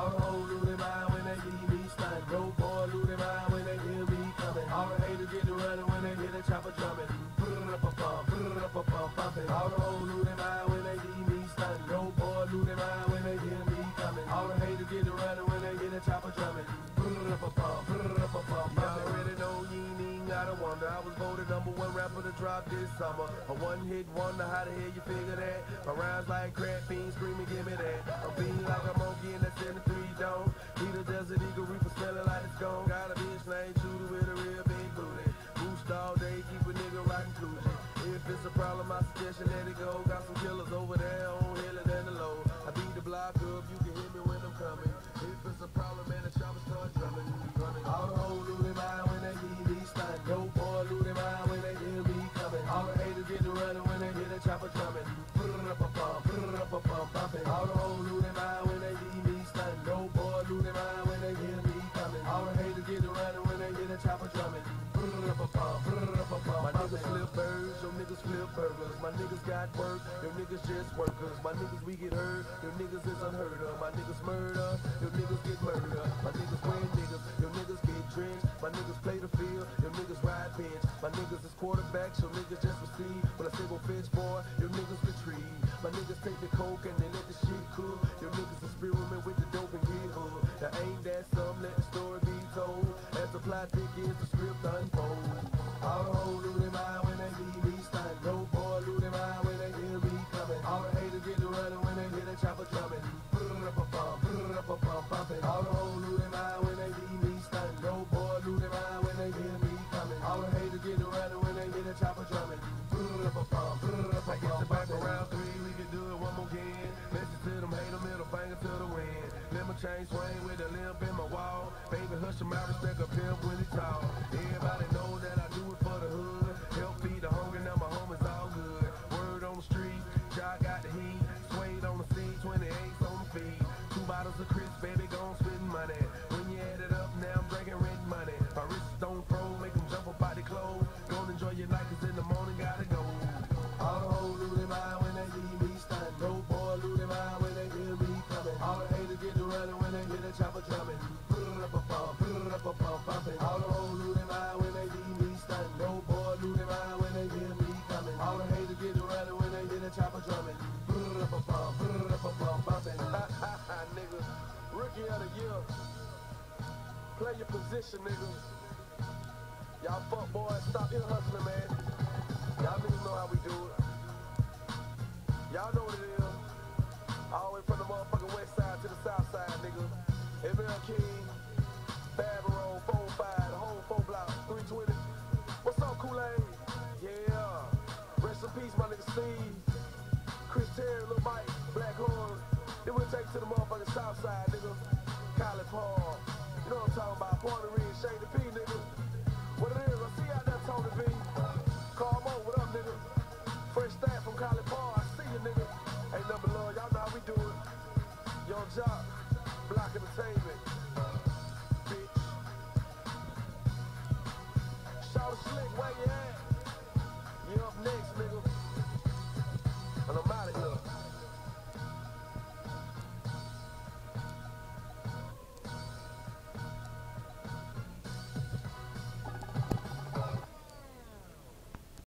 All the hoes lose their mind when they see me stunning. Dope boy lose their mind when they hear me coming. All the haters get to running when they hear the chopper drumming. Bumping. All the hoes lose their mind when they see me stunning. Dope boy lose their mind when they hear me coming. All the haters get to running when they hear the chopper drumming. Y'all already know you ain't even gotta wonder. I was voted #1 rapper to drop this summer. A one-hit wonder, how the hell you figure that? My rhymes like crack fiends screaming, give me that. I'm feeling like a monkey in that 73 dome. Need a desert eagle reaper smelling like it's gone. Got a bitch named Judy with a real big booty. Boost all day, keep a nigga rockin' cruising. If it's a problem, I suggest you let it go. Got some killers over there on hill and the low. I beat the block up, you can hear me when I'm coming. If it's a problem, man, the chopper start drumming. All the hoes lose their mind when they hear me stunning. Dope boy lose their mind when they hear me coming. All the haters get to running when they hear the chopper drumming. Bumping. All the hoes lose their mind when they hear me stunning. Dope boy lose their mind when they hear me coming. All the haters get to running when they hear the chopper drumming. My niggas flip birds, your niggas flip burgers. My niggas got work, your niggas just workers. My niggas we get hurt, your niggas is unheard of. My niggas murder, your niggas get murdered. My niggas win niggas, your niggas get drenched. My niggas play the field, your niggas ride bench. My niggas is quarterbacks, your niggas just receive. When I say go fetch boy, your niggas retrieve. My niggas take the coke and they let the shit cook. Your niggas experiment with the dope and get hooked. Now ain't that something, let the story be told. As the plot thickens, the script unfolds. All the hoes lose their mind when they see me stunning. Dope boy lose their mind when they hear me coming. All the haters get to running when they hear the chopper drumming. Bumping. All the hoes lose their mind when they see me stunning. Dope boy lose their mind when they hear me coming. All the haters get to running when they hear the chopper drumming. I get the back around 3, we can do it one more again. Listen to them, hate them, middle finger to the wind. Let my chain swing with a limp in my wall. Baby, hush him out, respect a pimp when he tall. Everybody know that I do it for the hood. Help feed the hungry, now my home is all good. Word on the street, Jai got the heat. Suede on the seat, 28s on the feet. 2 bottles of Chris, baby, gon' spend money. When you add it up, now I'm drinking rent money. My wrist don't throw, make them jump up out the clothes. Gon' enjoy your night, cause in the morning gotta go. All the hoes lose their mind when they see me stunning. Dope boy lose their mind when they hear me coming. All the haters get to running when they hear the chopper drumming. Bumping. All the hoes lose their mind when they see me stunning. Dope boy lose their mind when they hear me coming. All the haters get to running when they hear the chopper drumming. Bumping. Nigga, rookie of the year. Play your position, nigga. Y'all fuck boys, stop your hustling, man. Y'all niggas know how we do it. Y'all know what it is. All the way from the motherfucking west side to the south side, nigga. ML King, Fabro, 4-5, the whole 4 block, 320. What's up, Kool-Aid? Yeah. Rest in peace, my nigga Steve. Chris Terry, Lil Mike, Black Horn. Then we'll take it to the motherfucking south side, nigga. College Hall. You know what I'm talking about? Puerto Rico, Shady P, nigga. What it is, I see you out there, Tony B. Carl Mo, what up, nigga?